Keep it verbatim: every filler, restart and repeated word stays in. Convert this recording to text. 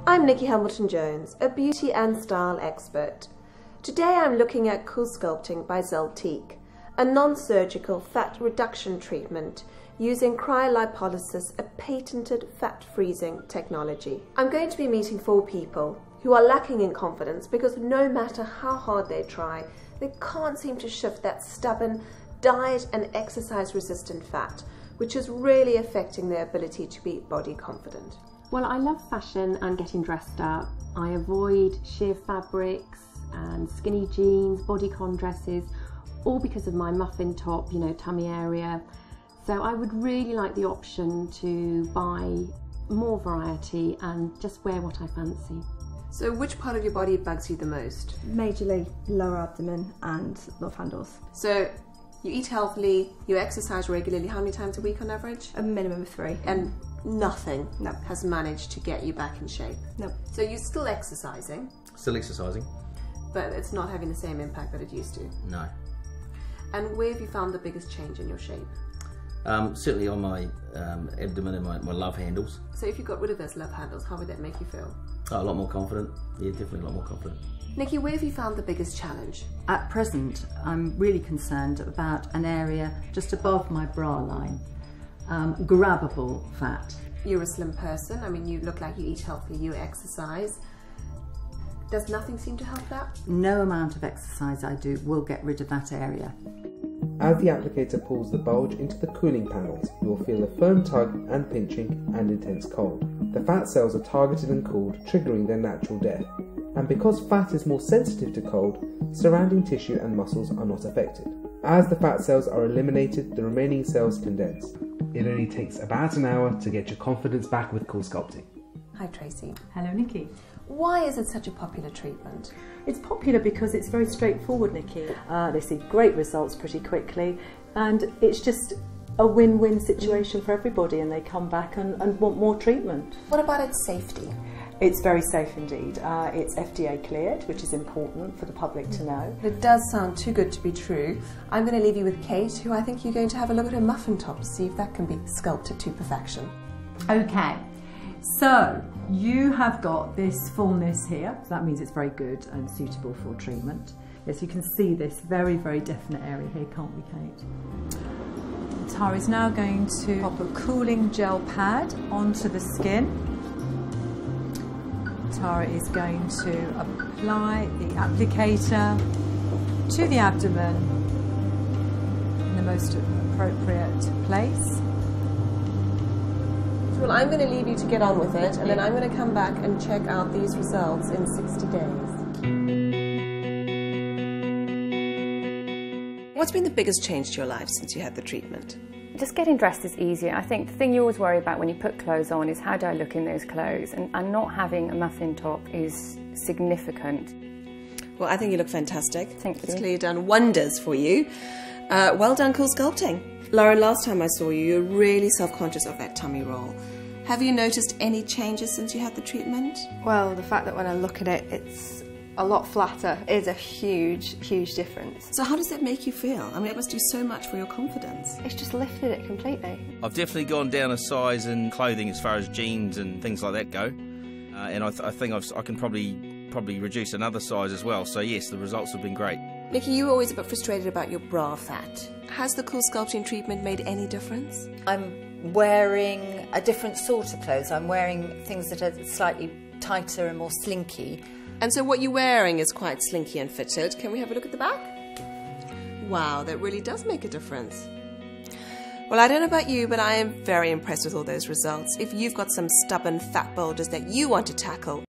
I'm Nikki Hamilton-Jones, a beauty and style expert. Today I'm looking at CoolSculpting by Zeltiq, a non-surgical fat reduction treatment using cryolipolysis, a patented fat freezing technology. I'm going to be meeting four people who are lacking in confidence because no matter how hard they try, they can't seem to shift that stubborn diet and exercise resistant fat, which is really affecting their ability to be body confident. Well, I love fashion and getting dressed up. I avoid sheer fabrics and skinny jeans, bodycon dresses, all because of my muffin top, you know, tummy area. So I would really like the option to buy more variety and just wear what I fancy. So which part of your body bugs you the most? Majorly lower abdomen and love handles. So you eat healthily, you exercise regularly, how many times a week on average? A minimum of three. And nothing no. has managed to get you back in shape? No. So you're still exercising? Still exercising. But it's not having the same impact that it used to? No. And where have you found the biggest change in your shape? Um, certainly on my um, abdomen and my, my love handles. So if you got rid of those love handles, how would that make you feel? Oh, a lot more confident. Yeah, definitely a lot more confident. Nikki, where have you found the biggest challenge? At present, I'm really concerned about an area just above my bra line, um, grabbable fat. You're a slim person. I mean, you look like you eat healthy, you exercise. Does nothing seem to help that? No amount of exercise I do will get rid of that area. As the applicator pulls the bulge into the cooling panels, you will feel a firm tug and pinching and intense cold. The fat cells are targeted and cooled, triggering their natural death. And because fat is more sensitive to cold, surrounding tissue and muscles are not affected. As the fat cells are eliminated, the remaining cells condense. It only takes about an hour to get your confidence back with CoolSculpting. Hi Tracy. Hello Nikki. Why is it such a popular treatment? It's popular because it's very straightforward, Nikki. Uh, they see great results pretty quickly and it's just a win-win situation for everybody, and they come back and, and want more treatment. What about its safety? It's very safe indeed. Uh, it's F D A cleared, which is important for the public to know. It does sound too good to be true. I'm going to leave you with Kate, who I think you're going to have a look at her muffin top to see if that can be sculpted to perfection. Okay, so you have got this fullness here, so that means it's very good and suitable for treatment. Yes, you can see this very, very definite area here, can't we, Kate? Tara is now going to pop a cooling gel pad onto the skin. Tara is going to apply the applicator to the abdomen in the most appropriate place. Well, I'm going to leave you to get on with it, and then I'm going to come back and check out these results in sixty days. What's been the biggest change to your life since you had the treatment? Just getting dressed is easier. I think the thing you always worry about when you put clothes on is how do I look in those clothes, and, and not having a muffin top is significant. Well, I think you look fantastic. Thank you. It's clearly done wonders for you. Uh, well done, CoolSculpting. Lauren, last time I saw you, you were really self-conscious of that tummy roll. Have you noticed any changes since you had the treatment? Well, the fact that when I look at it, it's a lot flatter is a huge, huge difference. So how does that make you feel? I mean, it must do so much for your confidence. It's just lifted it completely. I've definitely gone down a size in clothing as far as jeans and things like that go. Uh, and I, th I think I've, I can probably, probably reduce another size as well. So yes, the results have been great. Nikki, you were always a bit frustrated about your bra fat. Has the CoolSculpting treatment made any difference? I'm wearing a different sort of clothes. I'm wearing things that are slightly tighter and more slinky. And so what you're wearing is quite slinky and fitted. Can we have a look at the back? Wow, that really does make a difference. Well, I don't know about you, but I am very impressed with all those results. If you've got some stubborn fat bulges that you want to tackle,